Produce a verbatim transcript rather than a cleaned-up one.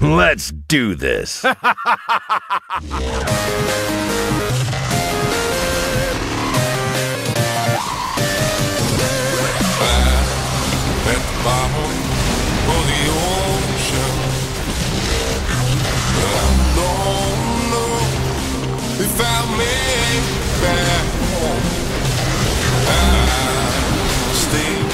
Let's do this. At the bottom of the ocean, but I don't know if I'll make it back home. I stay